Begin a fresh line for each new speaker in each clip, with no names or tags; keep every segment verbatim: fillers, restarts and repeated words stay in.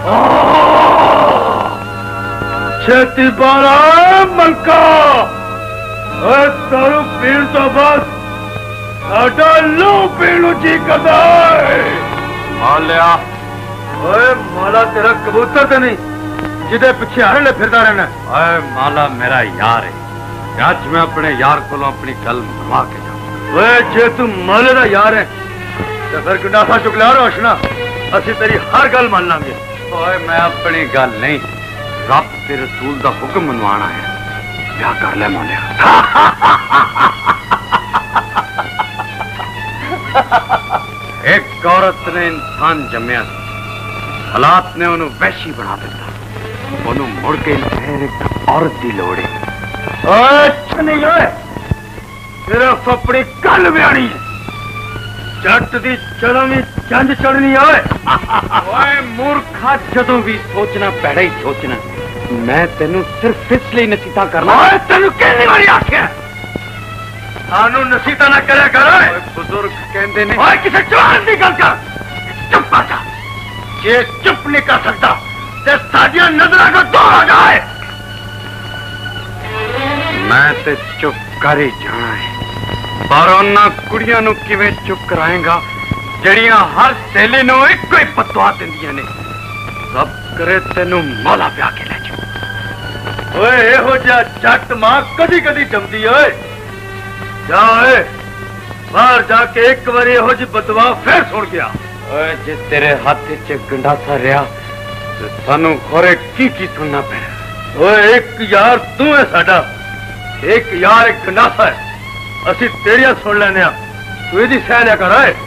छेती बारा मलका दारू पीण तो बस साडा लू पीणू जी करदा है। मालिया ओए माला तेरा कबूतर तो नहीं जिदे पिछे हरले फिरदा रहना। ओए माला मेरा यार है, आज मैं अपने यार को अपनी गल मनवा के जाऊंगा। ओए जे तू माले दा यार है तो फिर गंडासा चुक लिया रोशना, असि तेरी हर गल मान लांगे। ओए मैं अपनी गल नहीं रब ते रसूल दा हुक्म मनवाना है। क्या कर ले मालिया। एक औरत ने इंसान जमया, हालात ने उन्हें वैशी बना दिता, उन्हें मुड़ के एक औरत की लोड़ है। अच्छा नहीं है, सिर्फ अपनी गल ब्यानी है, जट दी चढ़नी चंद चढ़नी है। ओए मूर्खा, जदों भी सोचना पैड़ा ही सोचना। मैं तेनू सिर्फ इसलिए नसीता करना। तेनू कहने वाली आख्या सानू नसीता ना करे कर। बुजुर्ग कहते ने किसी जवान की गल कर, चुप कर जा। जे चुप नहीं कर सकता ते साडियां नजरां को दूर हो जाए। मैं ते चुप कर ही जाना है, पर उन्हां कुड़ियां नू किवें चुप कराएगा जड़ियां हर सहेली नू इक्को ही पतवा दिंदियां ने। रब करे तेनू मौला ब्याह के ले जाओ। ओए एहो जिहा जट मां कदी कदी जमदी ओए। जा ओए बाहर जाके एक बार एहो जी बदवा फिर सुन गया। ओए जे तेरे हाथ च गंडासा रहा तो सानू खोरे की की सुनना पैना। ओए एक यार तू है साडा, एक यार एक गंडासा है, असी तेरिया सुन लेने आ, तू इहदी सह लिया कर। ओए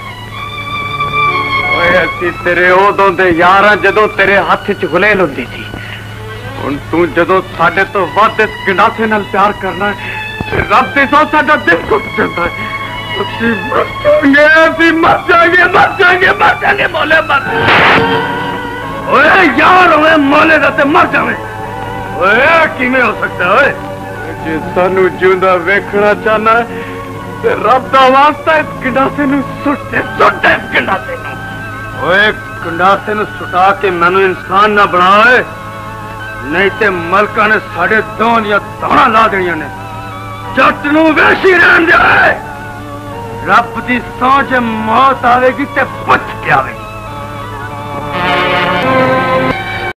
ओए असी तेरे उदों दे यार हां जदों तेरे हाथ च गुलेल हुंदी सी। हुण तू जदों साडे तो वध इस गंडासे नाल प्यार करना है, रब दे सौ साडा दिल घुट जांदा है। असी मर जाएंगे, असी मर जाएंगे, मर जाएंगे, मर जाएंगे, मौले मर। ओए यार ओए मौले दा ते मर जावे। ओए किवें हो सकता है? ओए जे सानू जिंदा वेखना चाहना है ते रब दा वास्ता इस गंडासे नू सुट दे, सुट दे इस गंडासे नू। ओए गंडासे नू सुटा के मैनू इंसान ना बनाए, नहीं ते मलका ने साडे दों दियां धाणा ला देनियां ने। जट नू वैसी रहन दे। रब दी सौं जे मौत आवेगी ते पुछ के आवेगी।